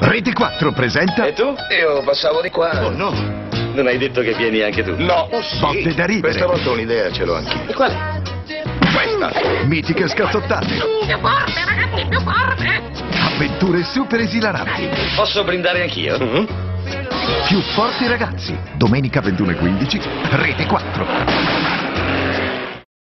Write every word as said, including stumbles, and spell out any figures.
Rete quattro presenta... E tu? Io passavo di qua. Oh no! Non hai detto che vieni anche tu? No, oh, sì. Botte da ridere. Questa volta un'idea ce l'ho anch'io. E qual è? Questa! Mitiche scazzottate! Più forte, ragazzi, più forte! Avventure super esilaranti! Posso brindare anch'io? Mm-hmm. Più forti ragazzi! Domenica ventuno e quindici, Rete quattro!